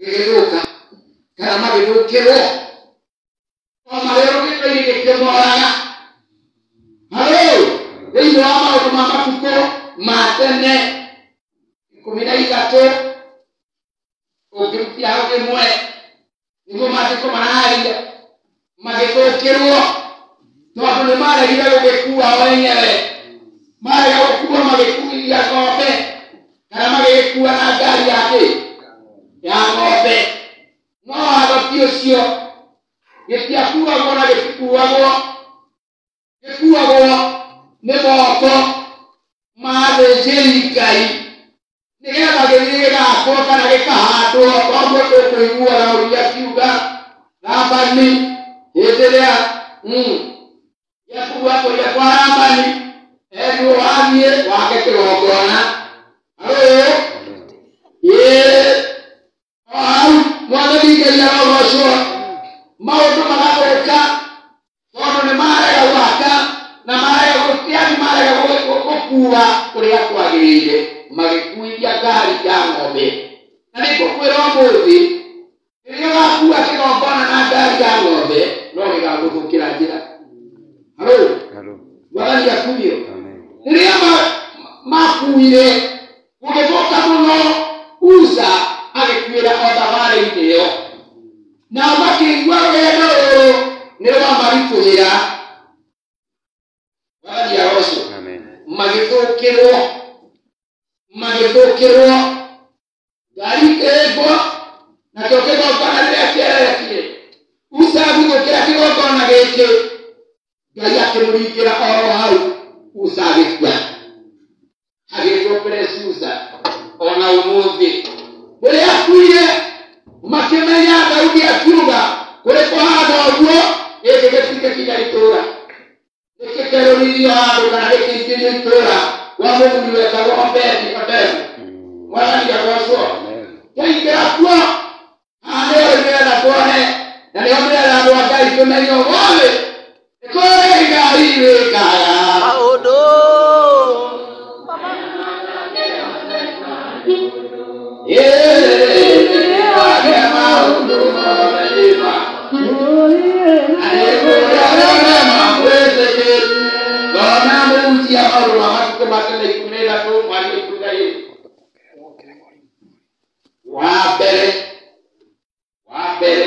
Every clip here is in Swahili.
gĩgĩthũka kana magĩthũkĩrwo o marero gĩtũire gĩkĩmoraga. Halo thĩinĩ wa maũndũ ma matukũ ma tene 13 ũngĩrutia hau ĩmwe nĩguo maandĩko mararia magĩthũkĩrwo tondũ nĩ maregire gũgĩkua wenyewe, marega gũkua magĩkuithia ng'ombe kana magĩgĩkua na ngari ya ng'ombe. No hagati ũcio gĩtiakuagwo na gĩtikuagwo, gĩkuagwo nĩ moko ma athĩnjĩri-Ngai nĩgetha gĩthiĩ gĩgakwo kana gĩkahandwo. Koguo tũkũiguaga ũrĩa akiuga Labani hĩndĩ ĩrĩa Yakubu akoire kwa Labani endio wathiĩ wake kĩgongona. Mwathani Ngai arogocwo maũndũ magathũka tondũ nĩ marega gwaka na marega gũtiani marega gũkua kũrĩa kwagĩrĩire, magĩkuithia ngari ya ng'ombe. Na nĩngũkwĩra ũmũthĩ rĩrĩa ũgakua kĩgongona na ngari ya ng'ombe no gĩgagũthũkĩra njĩra. Halo Mwathani akuio. Rĩrĩa makuire gũgĩthũka mũno, Uza agĩkuĩra o thabarĩ-inĩ ĩyo, nao makĩigua rũgendo rũrũ nĩ rwamaritũhĩra. Mwathani arocwo magĩthũkĩrwo ngari ĩkĩhĩngwo nakĩo kĩgongona rĩrĩa kĩerekire. Uza agĩthũkĩra kĩgongona gĩkĩ, Ngai akĩmũringĩra oro hau, Uza agĩkua. Agĩthũkĩra Uza ona ũmũthĩ rĩrĩa akuire makĩmenya Daudi akiuga kũrĩ kũhanda ũguo gĩkĩ gĩtigĩkinya itũũra, gĩkĩkerũririo handũ kana gĩkĩingĩrio itũũra wa mũthuri wetagwo Obedi. Mwathani arocwo kĩaingĩra kuo haha nĩho nĩgetha tuone na nĩho nĩgetha andũ a Ngai tũmenye ũmũthĩ nĩ kũrĩ Ngai wĩkaga maũndũ. Wambere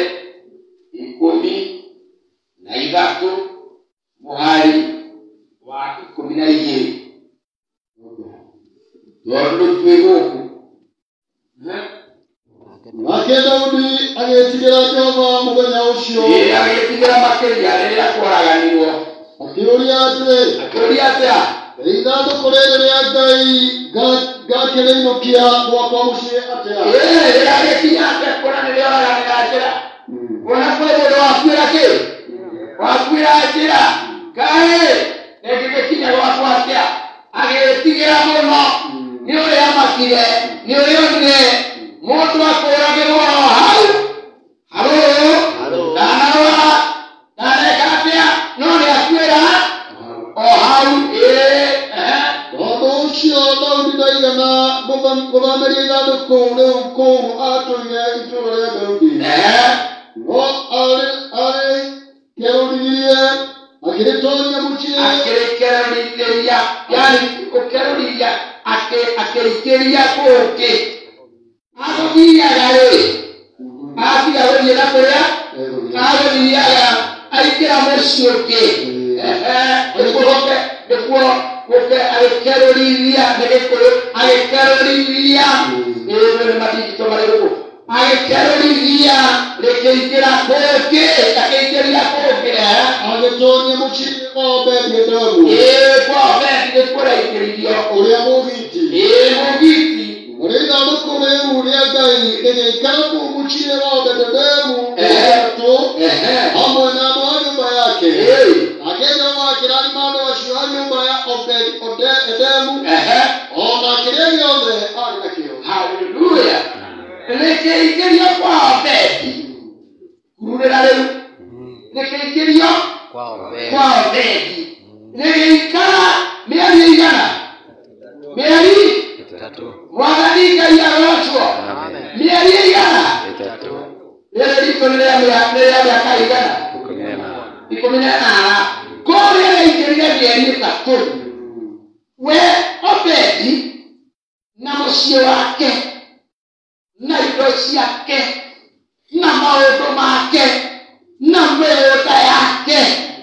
13 mũhari wa 12 Lord twĩgũkũ. Nake Daudi agĩtigĩra Jehova mũthenya ũcio, agĩtigĩra makĩria rĩrĩa kwaraganirwo, akĩũria atĩa ithandũkũ rĩrĩ rĩa Ngai ngakĩrĩinũkia gwakwa mũciĩ atĩa. Rĩrĩa agĩkinya atĩa kuona nĩrĩo araganĩra njĩra, kuona kwĩ mũndũ wakuĩra njĩra, Ngai rĩngĩgĩkinya gwakwa atĩa. Agĩtigĩra mũno, nĩ ũrĩa amakire, nĩ ũrĩa onire mũndũ akũragĩrwo hau. Ndaneka atĩa no nĩ akuĩra o hau. Tondũ ũcio Daudi ndaigana gũthameria ithandũkũ rĩu kũu atũire itũũra rĩa Daudi, no arĩ kerũririe akĩrĩtoonyia mũciĩ, akĩrĩkerũrithĩria, yani gũkerũrithia akĩrĩkĩria kũngĩ. Agũthiaga atiga gũthiĩ na kũrĩa, agũthiaga aikĩra mũciĩ ũngĩ, nĩkuo agĩkerũrithia, nĩ Gĩkũyũ agĩkerũrithia, nĩ matigito marĩrũkũ, agĩkerũrithia rĩkĩingĩra kũngĩ, akĩingĩria kũngĩ, agĩtoonyia mũciĩ Obedi-Edomu. Kwa Obedi nĩ kũraingĩririo ũrĩa mũgiti. Ũrĩa ithandũkũ rĩu rĩa Ngai rĩgĩikara kũu mũciĩ wa Obedi-Edomu hamwe na andũ a nyũmba yake. Nake Jehova akĩrathima andũ acio a nyũmba ya Obedi-Edomu, o na kĩrĩa gĩothe arĩ nakĩo. Haleluya! Rĩkĩingĩrio kwa Obedi, kururĩra rĩu rĩkĩingĩrio kwa Obedi, rĩgĩikara mĩeri ĩigana? Mĩeri 3. Mwathani Ngai arocwo mĩeri ĩigana? Ele liko nilea kaigana. Ikuminana. Kore ele ikiria bieni katoni. We Obedi na muciĩ wake na indo ciake na maũndũ make na mĩgũnda yake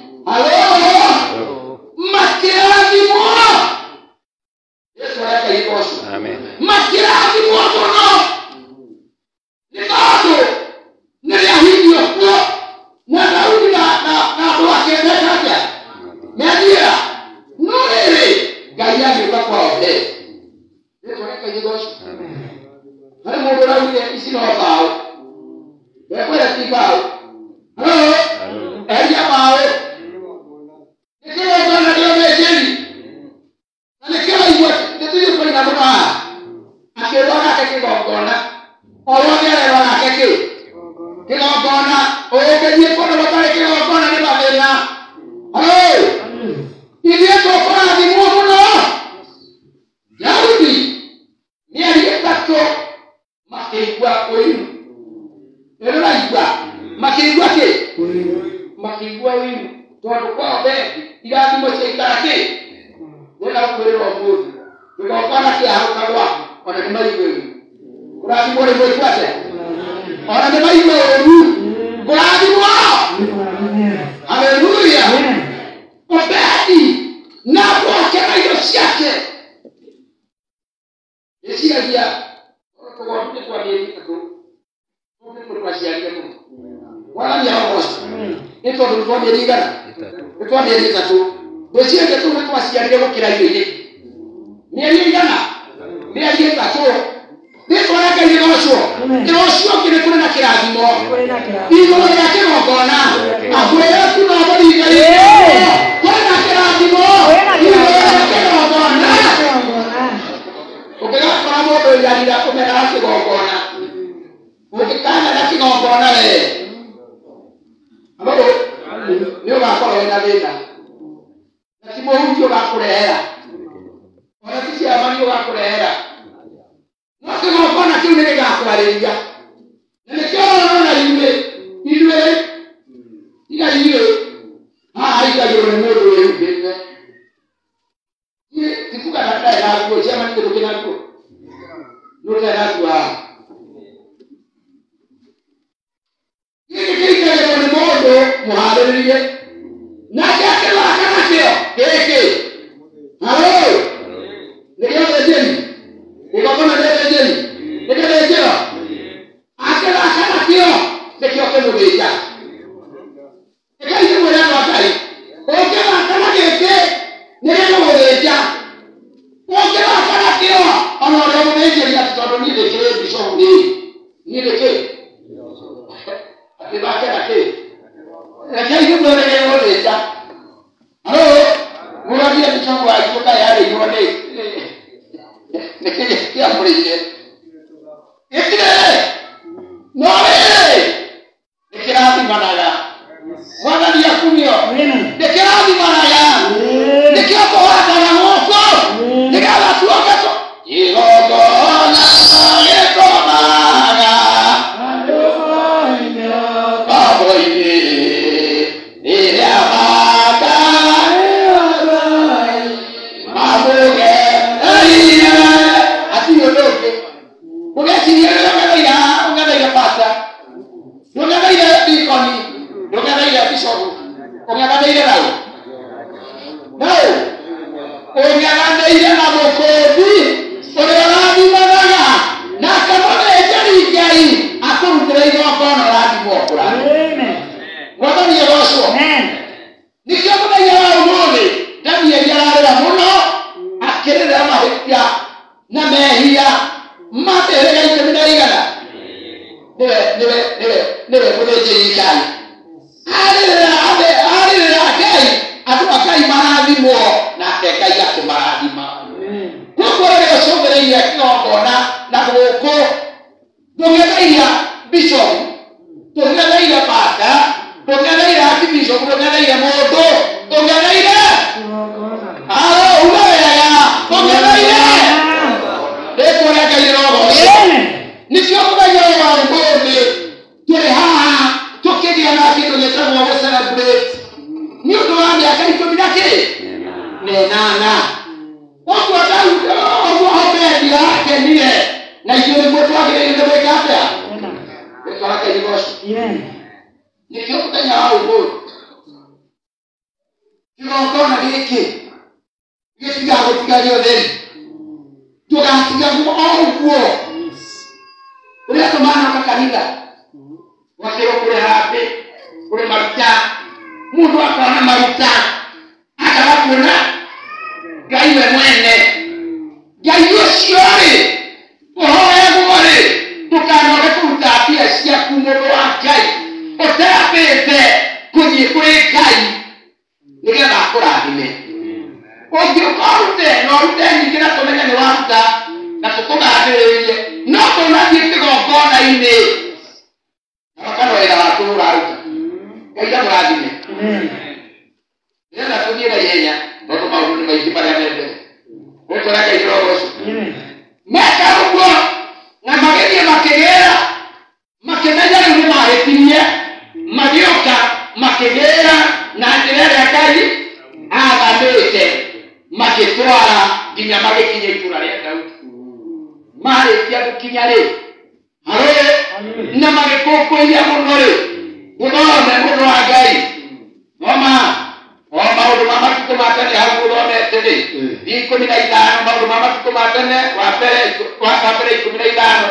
makĩrathimwo. Yesu areka igoco. Makĩrathimwo mũno nĩ tondũ nĩrĩahithio kuo na Daudi na andũ ake meka atĩa methira. No rĩrĩ Ngai agĩũka kwa Obedi. Yesu areka igoco. Hari mũndũ ũraugire ici no mbaũ. Wekwĩra ti mbaũ. Eria mbaũ. Nĩkĩo ngona nĩo mejeri. Na nĩkĩo igua nĩtũiĩ kũina mũno haha. Akĩrwo nake kĩgongona. Wothe arerwo nake kĩ? Kĩgongona. Ũgĩthiĩ kũndũ gũtarĩ kĩgongona nĩ mathĩna. Ithuĩ tũkũrathimwo mũno. Daudi mĩeri ĩtatũ makĩigua ũiru. Ĩrũraigua makĩigua kĩ? Makĩigua ũiru. Tondũ kwa Obedi irathimo ciaikara kĩ? Wĩna ũkwĩrĩrwo mũndũ. Kĩgongona kĩahũka gwaku ona nĩ maigua ũiru. Kũrathimwo rĩ mũigua atĩa? Ona nĩ maigua ũiru. Kũrathimwo. Haleluya. Obedi na gwake na indo ciake. Nĩciragia tũgondu nĩ twa mĩeri ĩtatũ. Tũngĩ twaciarire mũno. Waragia ũgoco. Nĩ tondũ nĩ twa mĩeri igana? Nĩ twa mĩeri ĩtatũ. Ngwĩciria tũngĩ twaciarire gũkĩra indo iria ingĩ. Mĩeri igana? Mĩeri ĩtatũ. Rĩtwa rĩa Ngai rĩgocwo. Rũciũ ũngĩ nĩ kũrĩ na kĩrathimo. Igũrũ rĩa kĩgongona. Akwĩra tu na mbũri Ngai. Kũrĩ na kĩrathimo. Igũrũ rĩa kĩgongona. Ũngĩgakora mũndũ ũrarira kũmena na kĩgongona. Ũngĩkana na kĩgongona we. Nĩ ũgakorwo wĩna thĩna. Na ti mũhunjia ũgakũrehera. Ona ti ciamani ũgakũrehera. No kĩgongona kĩu nĩ gĩgakwarĩria. Na nĩkĩo ũrona ithuĩ tiga ithuĩ haha ikagĩrwo nĩ mũndũ wĩhumbĩte. Tikuga ndarĩ na nguo ciamani kĩndũ kĩna nguo. Nũtarĩ na nguo haha. Gĩkĩ kĩikagĩrwo nĩ mũndũ mũharĩrĩrie. Nake akĩraka nakĩo gĩkĩ. Nĩkĩo thĩnjĩri. Igongona rĩa thĩnjĩri. Nĩkĩo thĩnjĩro. Akĩraka nakĩo nĩkĩo kĩmũthĩnja. Ĩkai mwĩra wa Ngai. Ũngĩraka na gĩkĩ nĩgĩkũgũthĩnja. Ũngĩraka nakĩo ona ũrĩa mũthĩnjĩri atĩ tondũ niĩ ndĩkĩrĩ bishopu niĩ ndĩkĩ. Akĩraka nakĩ. Rekei mwĩre gĩgũthĩnja. Mũrathia bishopu waitũ Ngai arĩirwo nĩ kĩamũrĩire. Gĩtirĩ. No rĩrĩ nĩkĩrathimanaga. Mwathani akumio. Nĩkĩrathimanaga. Nĩkĩo kũhandaga gũkũ. Nĩgetha tuoke igongona gĩkomaga. Babo-inĩ rĩrĩa mamũgereire. Hatirĩ ũndũ ũngĩ. Mũgeciria ũgetheire pasta. Ndũgetheire deaconi. Ndũgetheire bishopu. Ũgetheire naũ. Ũgetheire na mũkũũmbi ũrĩa ũrathimanaga. Nake mũthĩnjĩri Ngai akũrutĩra igongona ũrathimwo kũrathimwo. Mwathani agocwo. Nĩkĩo mũthenya wa ũmũthĩ Danieli ararĩra mũno akĩrĩrĩra mahĩtia na mehia matĩrĩga ikũmi na igana. Nĩwe mũthĩnjĩri Ngai. Arĩrĩra Ngai andũ a Ngai marathimwo nake Ngai akĩmarathima. Koguo rĩrĩa ũcũthĩrĩirie kĩgongona na gũkũ ndũgetheire bishopu, ndũgetheire pasta, ndũgetheire archbishop, ndũgetheire mũndũ, ndũgetheire ndũgetheire rĩtwa rĩa Ngai rĩrogocwo. Nĩkĩo mũthenya wa ũmũthĩ tũrĩ haha ke nenana watu wataubedi yake niye na yule mtu wake ndio bekata kwa haka hivoshi nikio kutanya wao huko kinaonekana hiki kisiga kufikiria nini tukasikia nguo ule tomana kwa kanisa wasio kule hapi kule maruta mtu akaona maruta akawapona gaiwe mwene gaiwe siori ohoya ngore tukanoge kutapia sia kumoro wa gai otapete kunyi kule gai nigetha kurathime ungĩkorute no rute nyingĩ na tũmenya nĩ waruta na tũkũgathĩrĩrie no tũnathiĩ kĩgongona-inĩ kana wĩra waku ũraruta ngai amũrathime nĩgetha tũthiĩ na ihenya tondũ maũndũ nĩ maingĩ marĩa me mbere gũtũra ngai rogoco meka ũguo na magĩthiĩ makĩgĩra makĩmenya rĩu nĩ mahĩtirie magĩũka makĩgĩra na njĩra ĩrĩa ngai athanĩte magĩtwara nginya magĩkinya itũũra rĩa Daudi marĩkia gũkinya rĩ na magĩkũngũiya mũno rĩ gũthome mũndũ wa Ngai maũndũ ma matukũ ma tene hau gũthomete rĩ 15 maũndũ ma matukũ ma tene wa mbere 15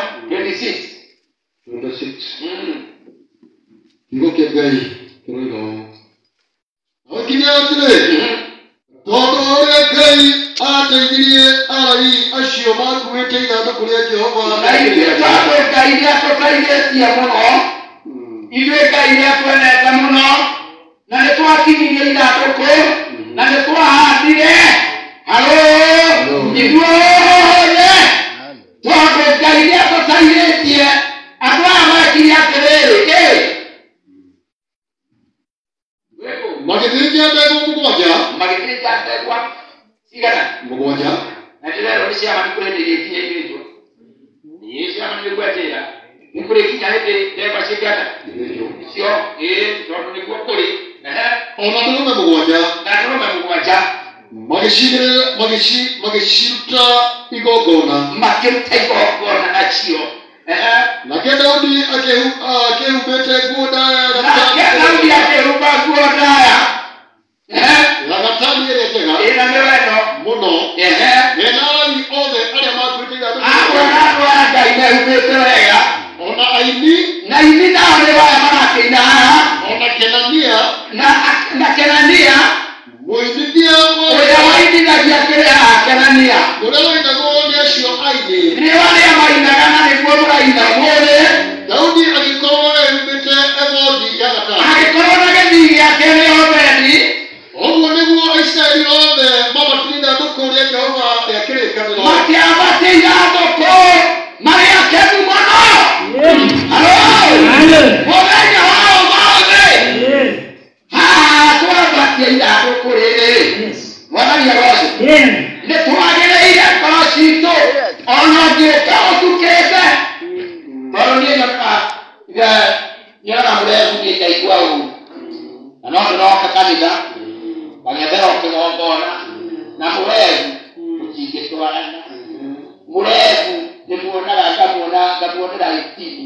26 kiugo kĩa Ngai kĩroiga okinya atĩrĩ tondũ ũrĩa Ngai ateithirie Alawii acio makuĩte ithandũkũ rĩa Jehova na ithuĩ tondũ Ngai nĩatũteithĩtie mũno ithuĩ Ngai nĩatwendete mũno na nĩtwakinyirie ithandũkũ na nĩtwahandire ithuothe tondũ Ngai nĩatũteithĩtie andũ aya makinya atĩrĩrĩ magĩthĩnja ndegwa magĩthĩnja ndegwa cigana mũgwanja na ndĩrerwo nĩ ciama nĩkũrĩndĩria ikinya inĩtwo ciama nĩgwetĩra nĩkũrĩkinya hĩndĩ ndegwa cigana icio tondũ nĩguo kũrĩ ona ndũrũme mũgwanja magĩciruta igongona makĩruta igongona nacio nake Daudi akĩhumbĩte nguo ndaya na gatani ĩrĩa njega mũno mena Alawii othe arĩa makuĩte ithandũkũ ona aini na ini nao nĩ waya marakĩina ona Kenania mũinithia ũrĩa wainithagia kĩrĩa Kenania ũrĩa wainagwo nĩ acio aini nĩo arĩa mainaga na nĩguo mũraina mũthĩ Daudi agĩkorwo ehumbĩte ebodi ya gatani agĩkorwo na gĩthii gĩake nĩ Obedi ũguo nĩguo Aisiraeli othe mabatire ithandũkũ rĩa Jehova rĩa kĩrĩkanĩro makĩambatia ithandũkũ marĩ akenu mũno mũthenya wao mothe twambatia ithandũkũ rĩrĩ mwanaria rwacĩ nĩtwagĩrĩire ngoro citũ ona ũngĩũka ũtukĩte tondũ niĩ nyonaga mũrebu nĩngaigua ũru na no ndĩroka kanitha ngagethera kĩgongona na mũrebu mũtingĩtwarana mũrebu nĩmuonaga ngamuonera itini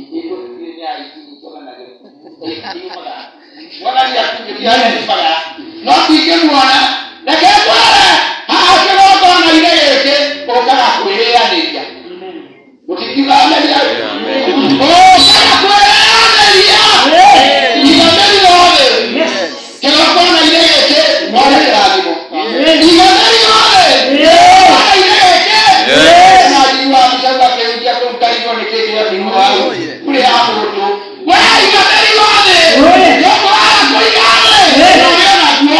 mwanaria kũnyĩriaga no ndingĩmuona reke tware haha kĩgongona-inĩ gĩkĩ ũkaga kwĩrĩanĩria mũtingiugamĩria ũkaga kwĩrĩanĩria iganĩri rothe kĩgongona-inĩ gĩkĩ mone kĩrathimo iganĩri rothe kĩgongona-inĩ gĩkĩ na njiwa mĩcauga kĩhutia kũrutarigwo nĩ kĩkĩrathimo hau kũrĩ ya mũndũ we iganĩri rothe tũkũraga kũigane ũrĩa naguo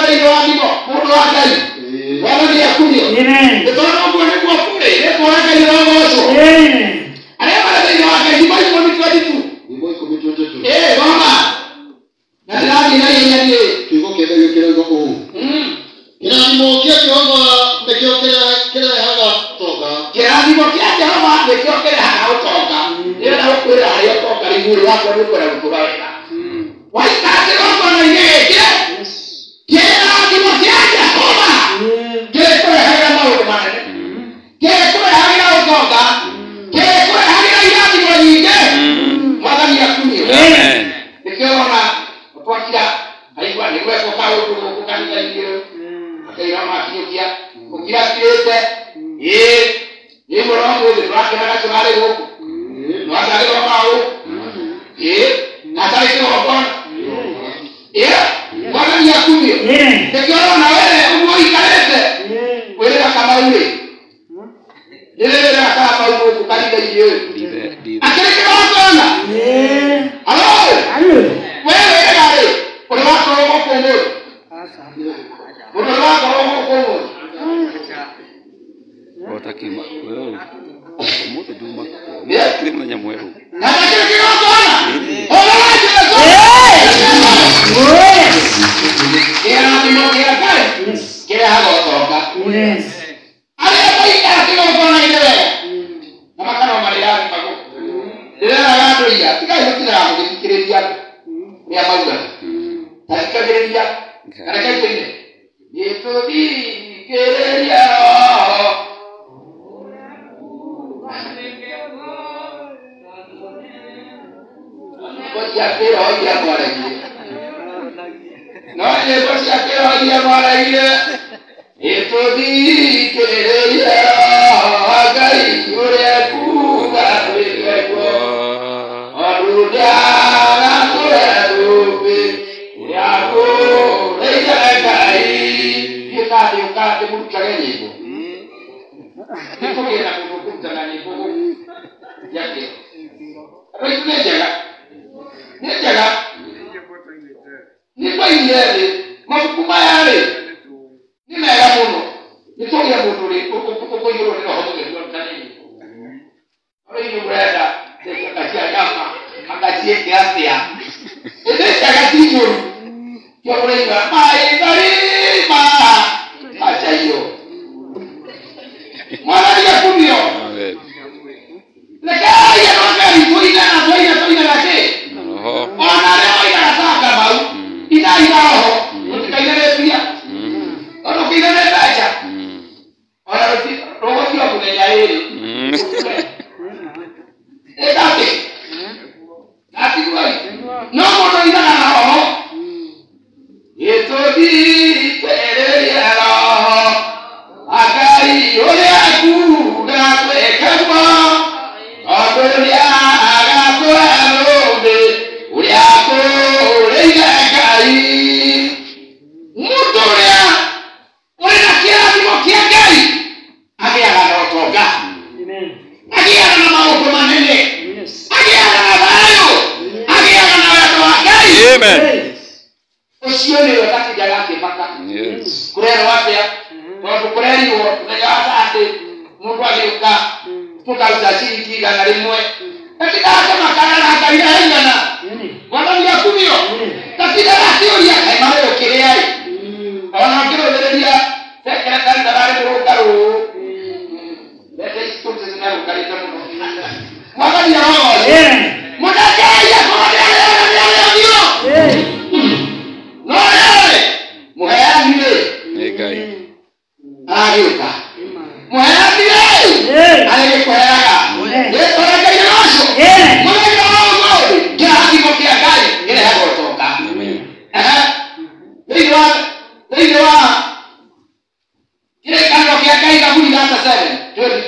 Amen. kĩrathimo kĩa Jehova nĩkĩo kĩrehaga ũtonga. Nĩwenda gũkwĩra harĩa ũtonga igũrũ wakwa nĩũkwenda gũtũra wega. Waikara kĩgongona-inĩ gĩkĩ, kĩrathimo kĩa Jehova gĩkũrehagĩra maũndũ manene, gĩkũrehagĩra ũtonga, gĩkũrehagĩra irathimo nyingĩ. Mwathani akumie. Nĩkĩo ona twakira aigua nĩgwekwo kaũndũ gũkũ kanitha-inĩ ũyũ, akaira makinyũkia gũkira kirĩte nĩ mũro mũthĩ tũrakenaga tũrarĩ gũkũ nwatarĩrwo maũ na tarĩ kĩgongona Mwathani akumie. Nĩkĩo ona were ũguo ikarĩte wĩrĩra Kamau-rĩ, nĩrĩrĩra Kamau gũkũ kanitha-inĩ ũyũ akĩrĩ kĩgongona. Wewe wĩrĩra-rĩ ũrĩ wakorwo gũkũ ũmũthĩ, ũrĩ wakorwo gũkũ ũmũthĩ. Watakima wewe moto duma kilimo nya mweru na kile kigongona kile hagotoka aliyebaika kigongona ile na makano marĩra mbago ndĩrera gandũiya tikahĩtũkĩra gũthikĩrĩria nĩa mauga tathikagĩrĩria kana kaitũ-inĩ nĩtũthikĩrĩria siapero dia mwaragie no nyĩmbo ciapero dia mwaragie nĩtũthikĩrĩria Ngai ũrĩa kuuga wĩkwo ũndũ ndagakũre thũmbĩ ũrĩa kũrĩire Ngai gĩkandĩ ũkandĩ mũrutage nyĩmbo nĩkũgĩe na mũndũ kũrutaga nyĩmbo yake andũ aitũ nĩ njega nĩ njega nĩ kwainĩrĩ mabuku maya-rĩ nĩ mega mũno nĩtũgĩa mũndũ-rĩ ũkũiyũrwo nĩ roho mũtheru kanini ũrĩinĩ mũrenda akacia nyama akaciĩke atĩa ĩthĩcaga tigũru kĩo mũrĩiga maĩtharima acaio Mwathani akumio. Lekai ya Ngai tuinana kĩ ona arĩa maigana ta Kamau ina roho mũtikainĩrĩria ona ũkĩinĩrĩ mbeca ona rũgũtio mũthenya ĩrĩ ĩkatĩ natiguai no mũndũ ainaga na roho gĩtũthikĩrĩria roho Ngai ũrĩa kuuga twĩkagwo ũndũ ũrĩa agakũra thũmbĩ ũrĩa kũrĩire Ngai. Mũndũ ũrĩa ũrĩ na kĩrathimo kĩa Ngai agĩaga na ũtonga, agĩaga na maũndũ manene, agĩaga na thayũ, agĩaga na wendo wa Ngai. Ũcio nĩwe gakĩnja ga kĩmaka kũrerwo atĩa tondũ kũrerirwo mũthenya wa Sande mũndũ agĩũka tũkaruta ciringi igana rĩmwe ĩtikaga makarara Ngai aigana. Mwathani akumio gatigaga kĩũria kaĩ marĩo kĩrĩa-ĩ ona ngĩrũthĩrĩria sekretari ndararĩ mũrũngarũ mbeca ici tũtĩ zinarũngarĩte mũno. Mwathani arogoce mũndekereria kũrũthĩrĩrio no rĩrĩ mũheani-rĩ Ngai agĩũka mũheani-rĩ agĩkũheaga gĩkũrengeire rũciũ mũthenya wa ũmũthĩ kĩrathimo kĩa Ngai kĩrehaga ũtonga. Thĩinĩ wa kĩrĩkanĩro kĩa Ngai Kaburi 37:20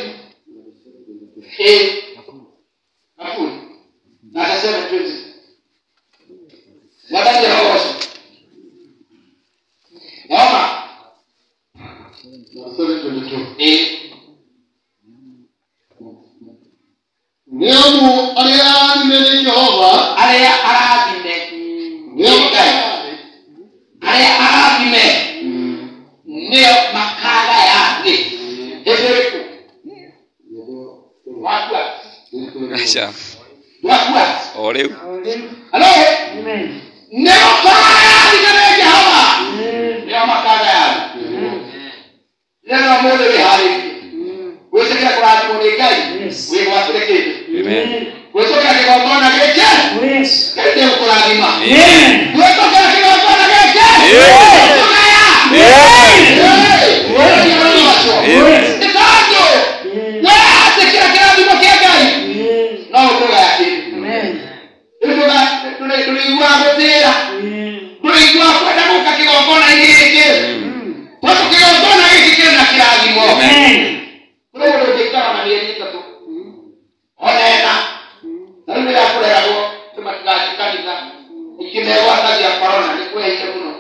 Kaburi 37:20 Mwathani arogoce Oma Nĩamu arĩa arathime nĩ Jehova, arĩa arathime nĩ Ngai, arĩa arathime nĩo makagaya thĩ. Hĩndĩ ĩrĩkũ wakua acha wakua o rĩu halo nĩo makagaya nĩ Jehova nĩo makagaya thĩ. Neno mũndũ wĩharĩirie gwĩtĩkĩra Yes. We want to get. Amen. We talk about the one again. Yes. Get them for Amen. Amen. We talk about the one again. Yes. Yes. The cardo. Yeah, the kira di mokia. No, go back. Amen. Tuliwa botera. Tuliwa kwenda muka kigongona hiki. Pato kigongona hiki kina kiragi mo. Amen. Tuliwa dikana na miezi tatu. Onena. Ndio ya kule hapo tumatikaji kanisa. Ikimewa kazi ya corona ni kwa hiyo mno.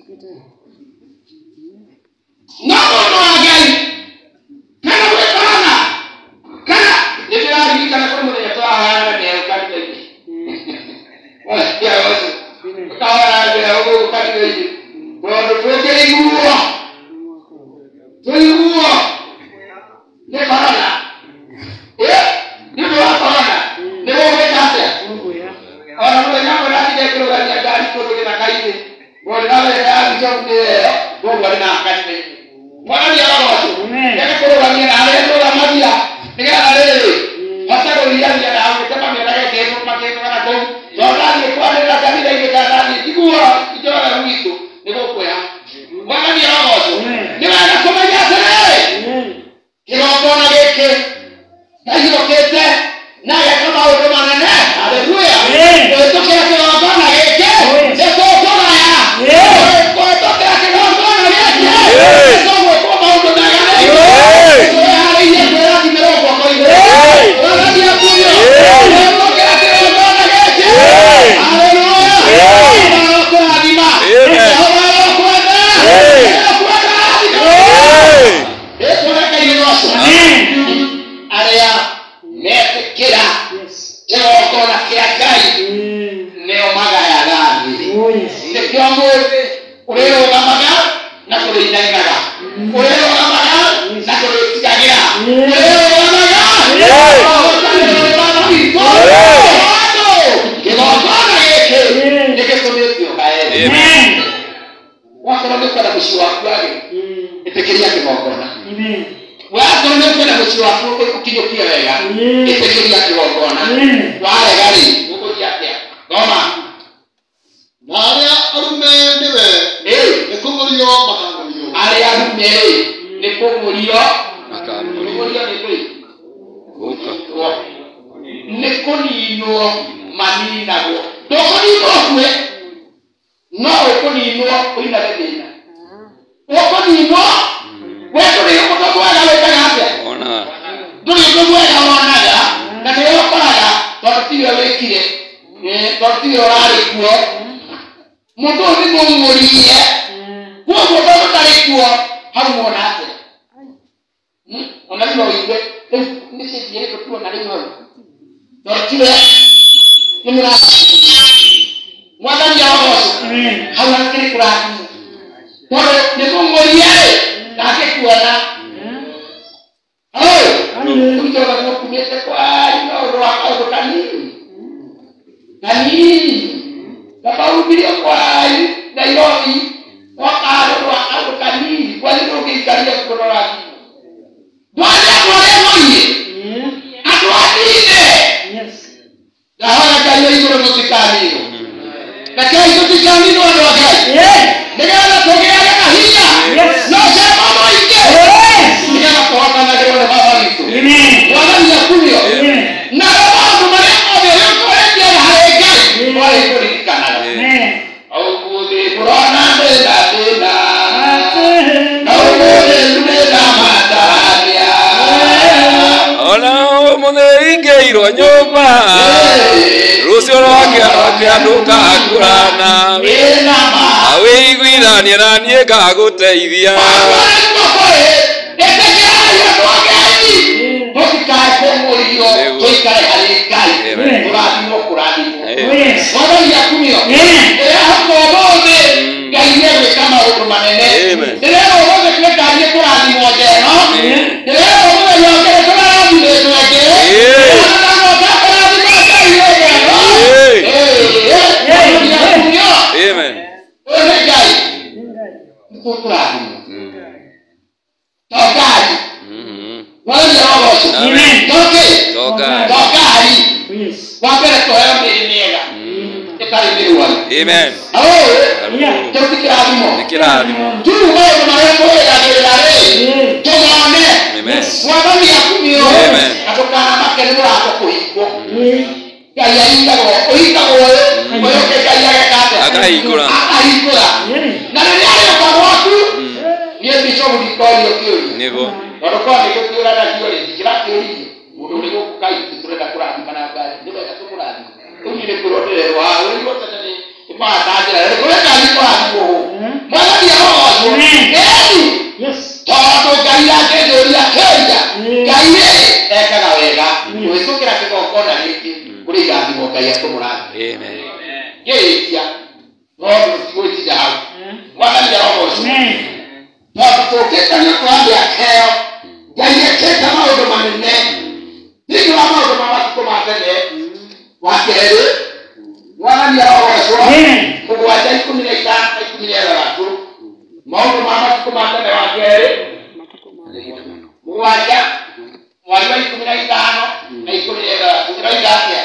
No again. Kana wewe corona. Kana ndio kana kwa mmoja toa haya ni ukati hivi. Ya wazo. Kawa ya huko ukati hivi. Bwana tuweke nguo. Tuinguo. Ni corona. Ndio corona. Ndio wewe hapa. Orang orang yang berada di keluarga yang dari keluarga kaya ini, orang yang jauh ni, orang yang akan ni, mana dia orang tu? Yang keluarga yang ada itu orang dia, dia ada. Pasal orang yang ada, kita kami ada kehidupan pakai tu kan aku, orang yang kuat ada kami dari kita ni, itu orang itu, dia kau ya, mana dia orang tu? Dia mana kau macam apa? Kita kau nak ke, dah kita kita. Na ya kama wewe manene haleluya ndio kila kitu bwana yake ndio toka ya kwa toka ya kitu bwana yake ndio kwa mambo na yale ndio hali ya kwa kimero kwa hiyo wala dia kuyo ndio kila kitu bwana yake haleluya kwa adima Wale wao. Amen. Toke. Toka. Tokai. Yes. Wapere toya mbenega. Ekalimirwa. Amen. Oh. Tokikiradimo. Nikiradimo. Tu wao mareko ya gerare. Tomane. Amen. Wabani yakumio. Amen. Atokana makelemo yako kuhiko. Kaya indago. Oindago. Oyo kaya kate. Akaikura. Akaikura. Na nani ayokawotu? Niye bishobu dikori okiri. Nigo. Orokwa niko kura na diori dikirati. Mudo niko kukai turenda kurani kana bali. Niba yatukurani. Ungine kurode wa wewe wote ni matajira. Kureka niko hapo. Mwana ya roho. Yes. Todo gaia kedoria keja. Gaie eka wega. Wesukira kikokona hiki. Kuri gandi mokai atumurani. Amen. Yesia. Roho siwezi dao. Mwana ya roho. Toketa ni kuambia keo. Gaia keta maodo manene. Ndio maodo mawatu kwa matene. Wakere. Mwana ya roho. Kuwaja 15 watu. Maodo mawatu kwa matene wakere. Muwaja. Waliwa 15 na 15 watu. Kiraidake.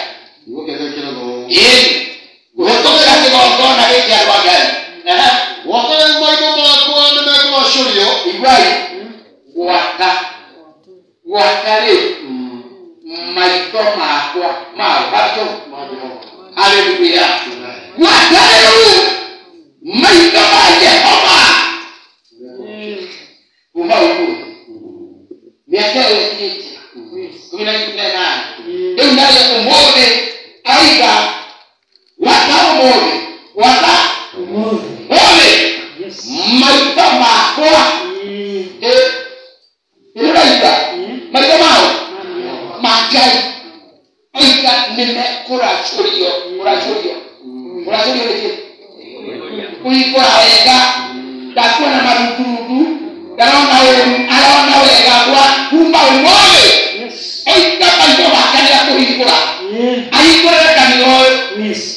Yeye. Kuhotoka kwa ngona hiki alwagani. Wakati mmoja mlikuwa nimekuwa shulio. Ibai. Wakare. Maito makwa. Bato. Hallelujah. Wakare. Maito Jehova. Umauru. Miaka yote. Kuna nani? Ndio ndani umone aiga. Wataomone. Ole. Maito makwa. Iraida. Maito makwa. Magai. Aiga nime kurachurio. Kurachurio ni kuikora wega. Takuwa na marudurudu. Alaona wega kwa kumba umole. Aiga maito makwa ya kuikora. Aikora kanio. Yes.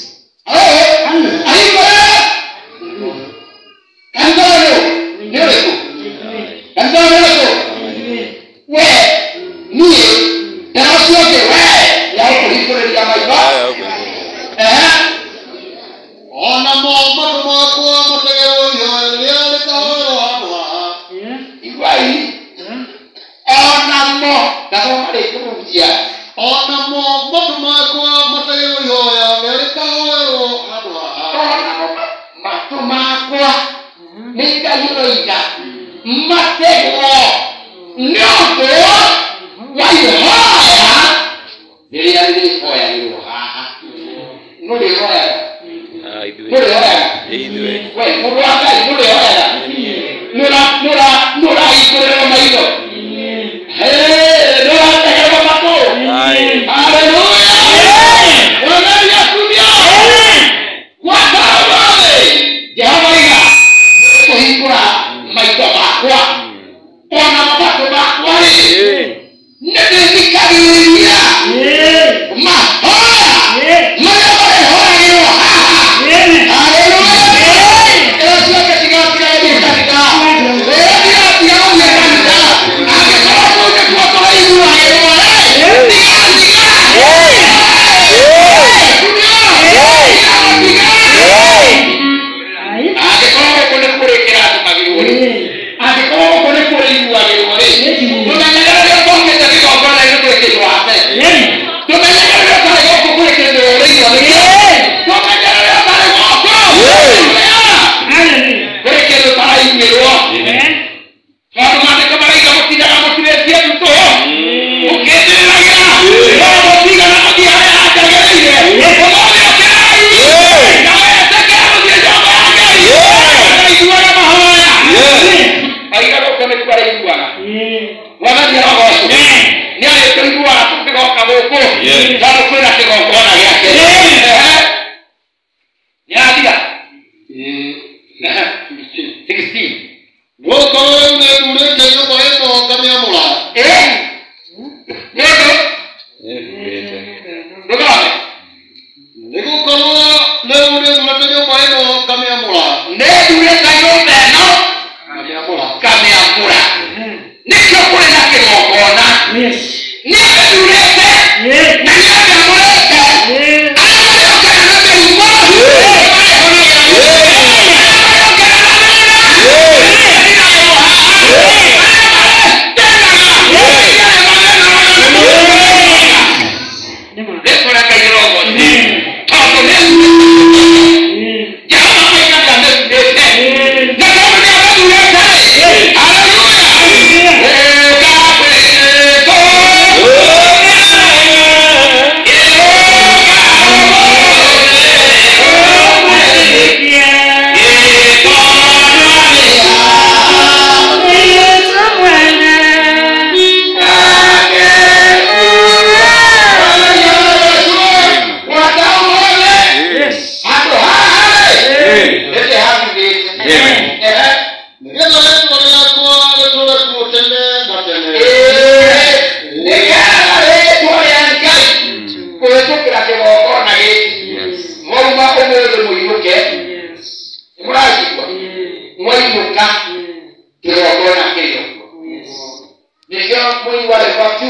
Nicho kule na kigongona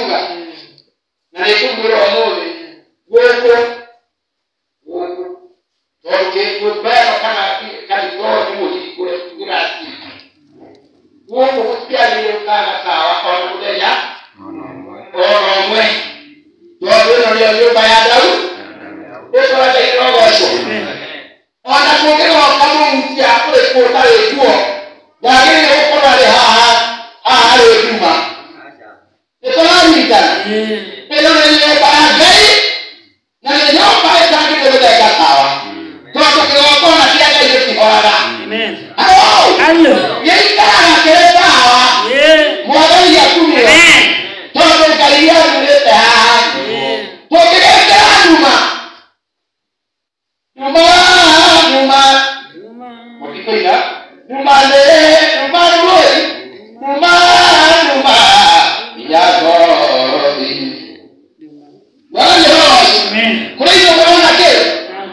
kuga na nikumwira omuthi guku okay kubera kana kalitoa ni kule ngirasi guku kupialia kana sawa kwa mudeya oromwe tuadona leo nyumba ya Daudi eso la kirogoso ona kugero kama mtia kule kota letuo lakini huko wale haha nyumba eso la nita pero ni para gay na leo pale tangi ndio sawa toto kirogo na kia ile kihora amen allo yeye kana kile sawa moyo ya kumi amen toto kalia ile sawa pokeka nyuma mokikoina nyuma ya gori wale amen kwa hiyo unaona kile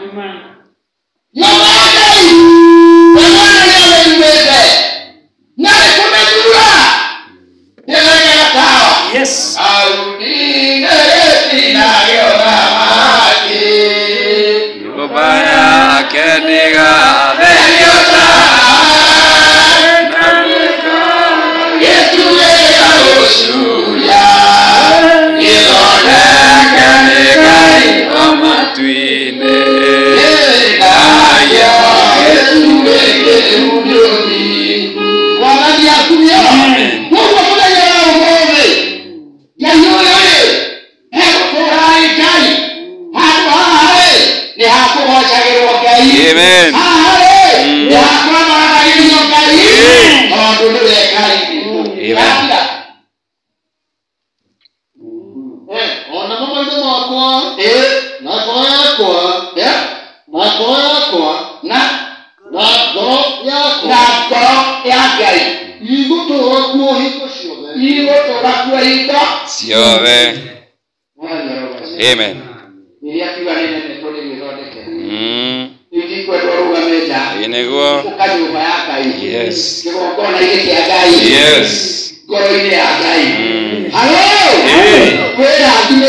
nyuma yake wana yale mbele na kumejua ndio sawa yes au ni Baya kediga beyota Yesu ya usuya Ilona kediga amatwine Aya Yesu wege udoni Wanadi akumia Mungu kuna ya umome Ya yule Hebu kurai kai Hapo hae ni hapo wachagero kai amen ni hapo mara hiyo kai ndio kai amen ona mama ndio wako na kwa yako na gai igoto wako hiko siove amen niliakiwa nene metode mirode Inegwa. Yes. Yes. Hello. Where are you?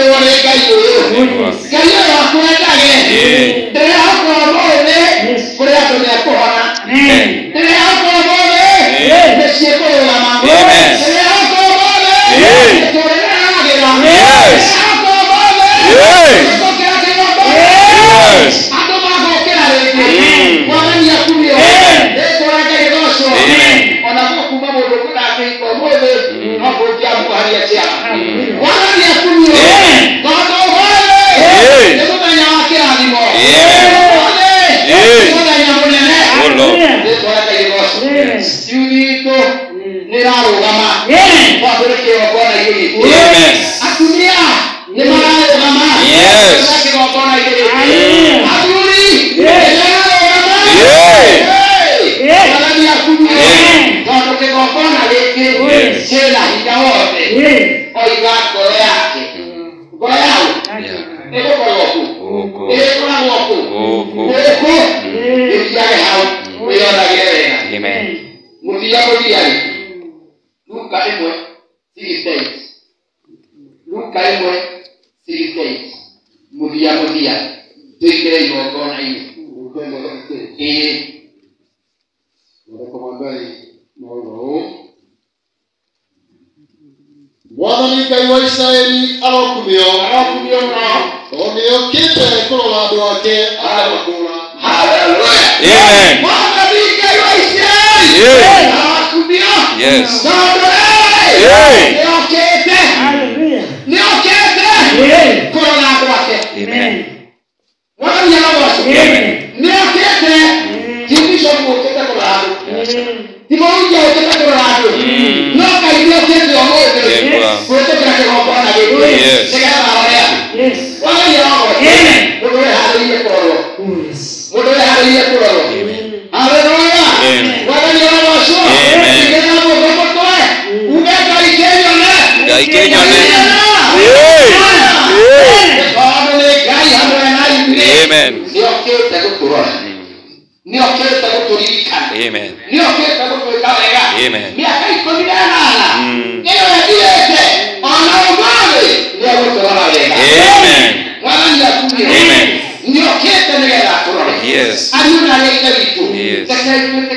ya italitu Yes. sasa